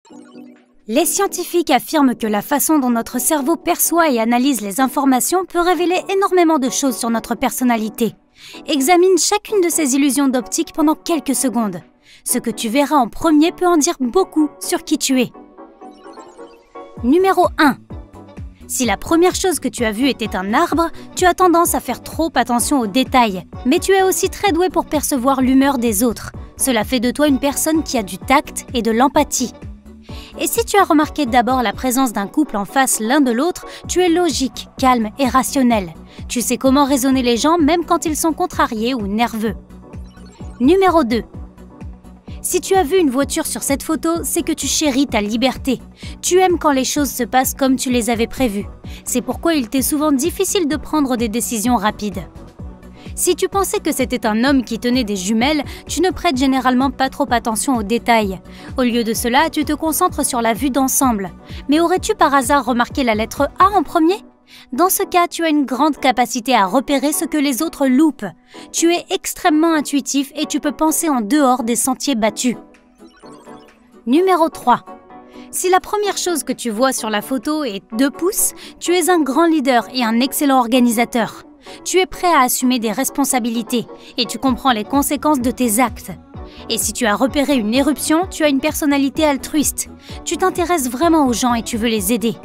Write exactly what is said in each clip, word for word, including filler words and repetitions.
Les scientifiques affirment que la façon dont notre cerveau perçoit et analyse les informations peut révéler énormément de choses sur notre personnalité. Examine chacune de ces illusions d'optique pendant quelques secondes. Ce que tu verras en premier peut en dire beaucoup sur qui tu es. Numéro un. Si la première chose que tu as vue était un arbre, tu as tendance à faire trop attention aux détails. Mais tu es aussi très doué pour percevoir l'humeur des autres. Cela fait de toi une personne qui a du tact et de l'empathie. Et si tu as remarqué d'abord la présence d'un couple en face l'un de l'autre, tu es logique, calme et rationnel. Tu sais comment raisonner les gens même quand ils sont contrariés ou nerveux. Numéro deux. Si tu as vu une voiture sur cette photo, c'est que tu chéris ta liberté. Tu aimes quand les choses se passent comme tu les avais prévues. C'est pourquoi il t'est souvent difficile de prendre des décisions rapides. Si tu pensais que c'était un homme qui tenait des jumelles, tu ne prêtes généralement pas trop attention aux détails. Au lieu de cela, tu te concentres sur la vue d'ensemble. Mais aurais-tu par hasard remarqué la lettre A en premier ? Dans ce cas, tu as une grande capacité à repérer ce que les autres loupent. Tu es extrêmement intuitif et tu peux penser en dehors des sentiers battus. Numéro trois. Si la première chose que tu vois sur la photo est deux pouces, tu es un grand leader et un excellent organisateur. Tu es prêt à assumer des responsabilités et tu comprends les conséquences de tes actes. Et si tu as repéré une éruption, tu as une personnalité altruiste. Tu t'intéresses vraiment aux gens et tu veux les aider.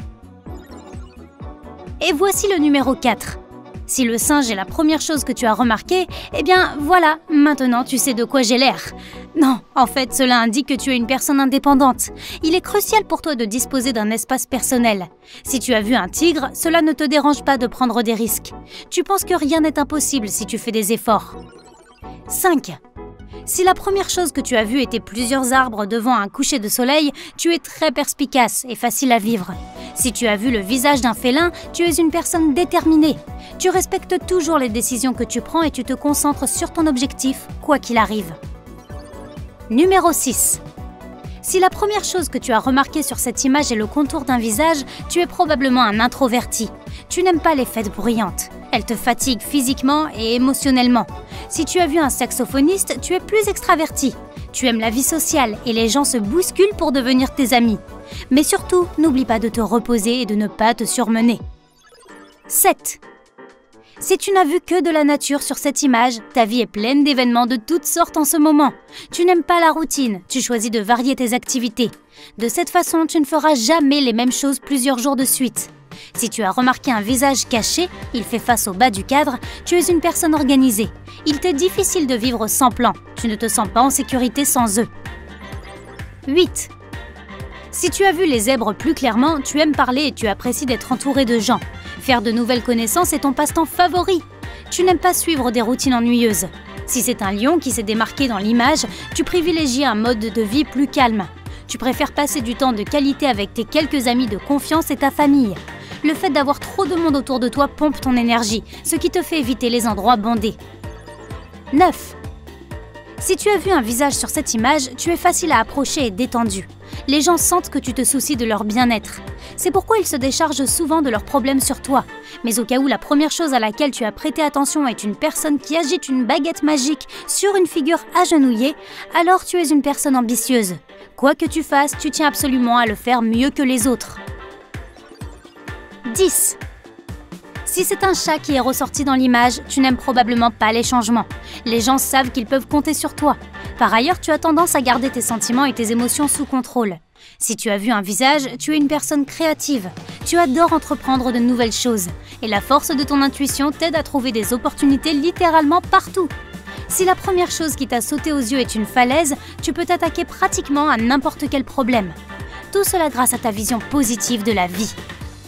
Et voici le numéro quatre. Si le singe est la première chose que tu as remarqué, eh bien voilà, maintenant tu sais de quoi j'ai l'air. Non, en fait, cela indique que tu es une personne indépendante. Il est crucial pour toi de disposer d'un espace personnel. Si tu as vu un tigre, cela ne te dérange pas de prendre des risques. Tu penses que rien n'est impossible si tu fais des efforts. cinq. Si la première chose que tu as vue était plusieurs arbres devant un coucher de soleil, tu es très perspicace et facile à vivre. Si tu as vu le visage d'un félin, tu es une personne déterminée. Tu respectes toujours les décisions que tu prends et tu te concentres sur ton objectif, quoi qu'il arrive. Numéro six. Si la première chose que tu as remarqué sur cette image est le contour d'un visage, tu es probablement un introverti. Tu n'aimes pas les fêtes bruyantes. Elles te fatiguent physiquement et émotionnellement. Si tu as vu un saxophoniste, tu es plus extraverti. Tu aimes la vie sociale et les gens se bousculent pour devenir tes amis. Mais surtout, n'oublie pas de te reposer et de ne pas te surmener. sept. Si tu n'as vu que de la nature sur cette image, ta vie est pleine d'événements de toutes sortes en ce moment. Tu n'aimes pas la routine, tu choisis de varier tes activités. De cette façon, tu ne feras jamais les mêmes choses plusieurs jours de suite. Si tu as remarqué un visage caché, il fait face au bas du cadre, tu es une personne organisée. Il t'est difficile de vivre sans plan, tu ne te sens pas en sécurité sans eux. huit. Si tu as vu les zèbres plus clairement, tu aimes parler et tu apprécies d'être entouré de gens. Faire de nouvelles connaissances est ton passe-temps favori. Tu n'aimes pas suivre des routines ennuyeuses. Si c'est un lion qui s'est démarqué dans l'image, tu privilégies un mode de vie plus calme. Tu préfères passer du temps de qualité avec tes quelques amis de confiance et ta famille. Le fait d'avoir trop de monde autour de toi pompe ton énergie, ce qui te fait éviter les endroits bondés. neuf. Si tu as vu un visage sur cette image, tu es facile à approcher et détendu. Les gens sentent que tu te soucies de leur bien-être. C'est pourquoi ils se déchargent souvent de leurs problèmes sur toi. Mais au cas où la première chose à laquelle tu as prêté attention est une personne qui agite une baguette magique sur une figure agenouillée, alors tu es une personne ambitieuse. Quoi que tu fasses, tu tiens absolument à le faire mieux que les autres. dix. Si c'est un chat qui est ressorti dans l'image, tu n'aimes probablement pas les changements. Les gens savent qu'ils peuvent compter sur toi. Par ailleurs, tu as tendance à garder tes sentiments et tes émotions sous contrôle. Si tu as vu un visage, tu es une personne créative. Tu adores entreprendre de nouvelles choses. Et la force de ton intuition t'aide à trouver des opportunités littéralement partout. Si la première chose qui t'a sauté aux yeux est une falaise, tu peux t'attaquer pratiquement à n'importe quel problème. Tout cela grâce à ta vision positive de la vie.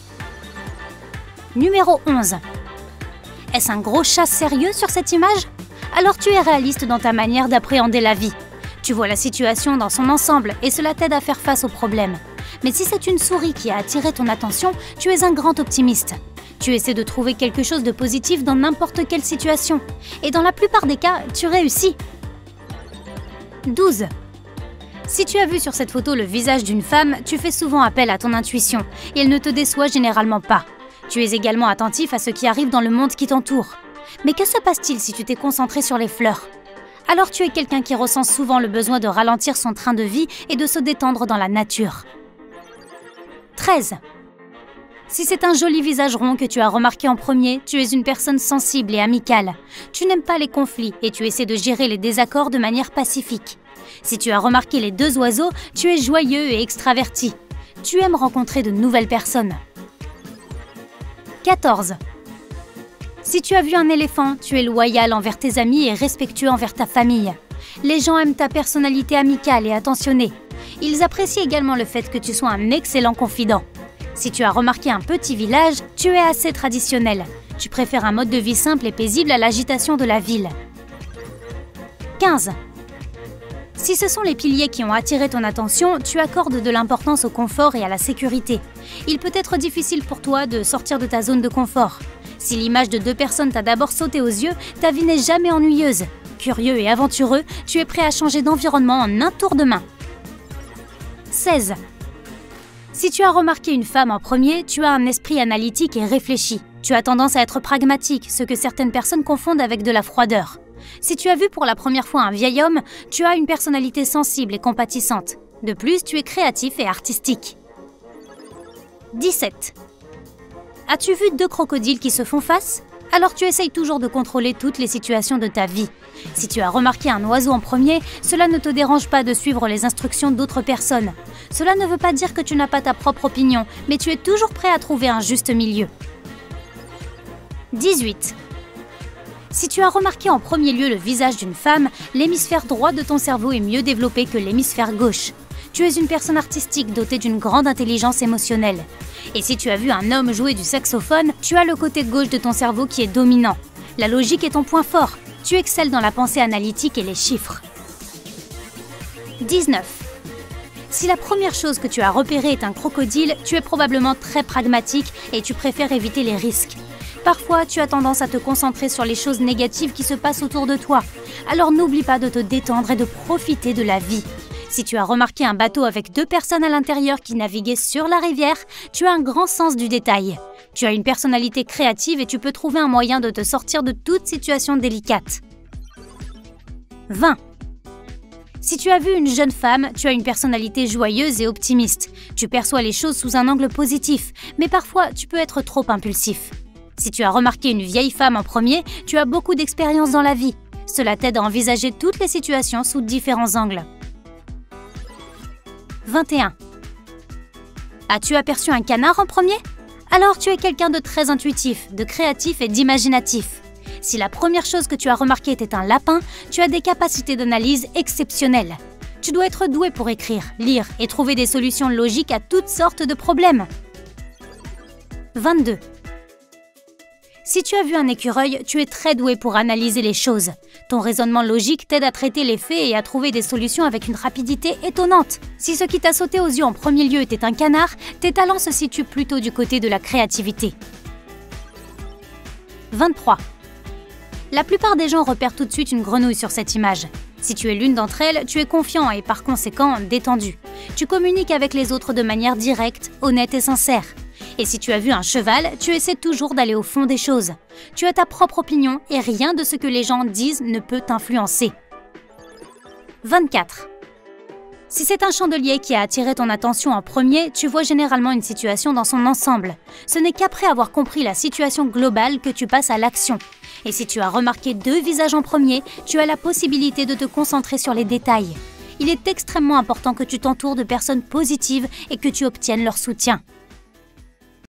Numéro onze. Est-ce un gros chat sérieux sur cette image ? Alors tu es réaliste dans ta manière d'appréhender la vie. Tu vois la situation dans son ensemble et cela t'aide à faire face aux problèmes. Mais si c'est une souris qui a attiré ton attention, tu es un grand optimiste. Tu essaies de trouver quelque chose de positif dans n'importe quelle situation. Et dans la plupart des cas, tu réussis. douze. Si tu as vu sur cette photo le visage d'une femme, tu fais souvent appel à ton intuition et elle ne te déçoit généralement pas. Tu es également attentif à ce qui arrive dans le monde qui t'entoure. Mais que se passe-t-il si tu t'es concentré sur les fleurs ? Alors tu es quelqu'un qui ressent souvent le besoin de ralentir son train de vie et de se détendre dans la nature. treize. Si c'est un joli visage rond que tu as remarqué en premier, tu es une personne sensible et amicale. Tu n'aimes pas les conflits et tu essaies de gérer les désaccords de manière pacifique. Si tu as remarqué les deux oiseaux, tu es joyeux et extraverti. Tu aimes rencontrer de nouvelles personnes. quatorze. Si tu as vu un éléphant, tu es loyal envers tes amis et respectueux envers ta famille. Les gens aiment ta personnalité amicale et attentionnée. Ils apprécient également le fait que tu sois un excellent confident. Si tu as remarqué un petit village, tu es assez traditionnel. Tu préfères un mode de vie simple et paisible à l'agitation de la ville. quinze. Si ce sont les piliers qui ont attiré ton attention, tu accordes de l'importance au confort et à la sécurité. Il peut être difficile pour toi de sortir de ta zone de confort. Si l'image de deux personnes t'a d'abord sauté aux yeux, ta vie n'est jamais ennuyeuse. Curieux et aventureux, tu es prêt à changer d'environnement en un tour de main. seize. Si tu as remarqué une femme en premier, tu as un esprit analytique et réfléchi. Tu as tendance à être pragmatique, ce que certaines personnes confondent avec de la froideur. Si tu as vu pour la première fois un vieil homme, tu as une personnalité sensible et compatissante. De plus, tu es créatif et artistique. dix-sept. As-tu vu deux crocodiles qui se font face? Alors tu essayes toujours de contrôler toutes les situations de ta vie. Si tu as remarqué un oiseau en premier, cela ne te dérange pas de suivre les instructions d'autres personnes. Cela ne veut pas dire que tu n'as pas ta propre opinion, mais tu es toujours prêt à trouver un juste milieu. dix-huit. Si tu as remarqué en premier lieu le visage d'une femme, l'hémisphère droit de ton cerveau est mieux développé que l'hémisphère gauche. Tu es une personne artistique dotée d'une grande intelligence émotionnelle. Et si tu as vu un homme jouer du saxophone, tu as le côté gauche de ton cerveau qui est dominant. La logique est ton point fort. Tu excelles dans la pensée analytique et les chiffres. dix-neuf. Si la première chose que tu as repérée est un crocodile, tu es probablement très pragmatique et tu préfères éviter les risques. Parfois, tu as tendance à te concentrer sur les choses négatives qui se passent autour de toi. Alors n'oublie pas de te détendre et de profiter de la vie. Si tu as remarqué un bateau avec deux personnes à l'intérieur qui naviguaient sur la rivière, tu as un grand sens du détail. Tu as une personnalité créative et tu peux trouver un moyen de te sortir de toute situation délicate. vingt. Si tu as vu une jeune femme, tu as une personnalité joyeuse et optimiste. Tu perçois les choses sous un angle positif, mais parfois tu peux être trop impulsif. Si tu as remarqué une vieille femme en premier, tu as beaucoup d'expérience dans la vie. Cela t'aide à envisager toutes les situations sous différents angles. vingt et un. As-tu aperçu un canard en premier? Alors tu es quelqu'un de très intuitif, de créatif et d'imaginatif. Si la première chose que tu as remarqué était un lapin, tu as des capacités d'analyse exceptionnelles. Tu dois être doué pour écrire, lire et trouver des solutions logiques à toutes sortes de problèmes. vingt-deux. Si tu as vu un écureuil, tu es très doué pour analyser les choses. Ton raisonnement logique t'aide à traiter les faits et à trouver des solutions avec une rapidité étonnante. Si ce qui t'a sauté aux yeux en premier lieu était un canard, tes talents se situent plutôt du côté de la créativité. vingt-trois. La plupart des gens repèrent tout de suite une grenouille sur cette image. Si tu es l'une d'entre elles, tu es confiant et par conséquent détendu. Tu communiques avec les autres de manière directe, honnête et sincère. Et si tu as vu un cheval, tu essaies toujours d'aller au fond des choses. Tu as ta propre opinion et rien de ce que les gens disent ne peut t'influencer. vingt-quatre. Si c'est un chandelier qui a attiré ton attention en premier, tu vois généralement une situation dans son ensemble. Ce n'est qu'après avoir compris la situation globale que tu passes à l'action. Et si tu as remarqué deux visages en premier, tu as la possibilité de te concentrer sur les détails. Il est extrêmement important que tu t'entoures de personnes positives et que tu obtiennes leur soutien.